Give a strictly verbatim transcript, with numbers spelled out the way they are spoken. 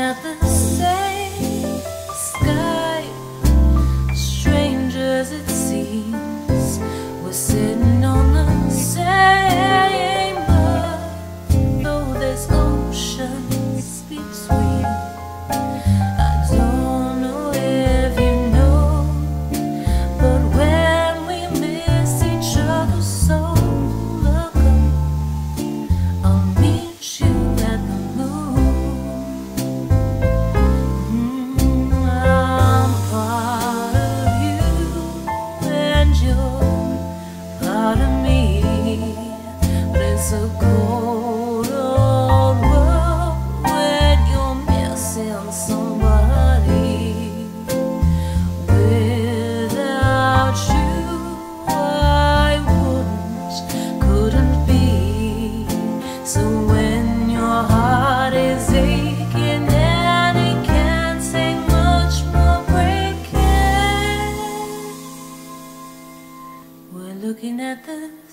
at the same sky, strangers it seems. We're sitting on the same earth, though there's oceans between. I don't know if you know, but when we miss each other so, look up, I'll meet you at the moon. mm, I'm part of you and you're part of me, but it's a cold old world when you're missing somebody. Without you I wouldn't, couldn't be. So when your heart is aching and it can't take much more breaking, we're looking at the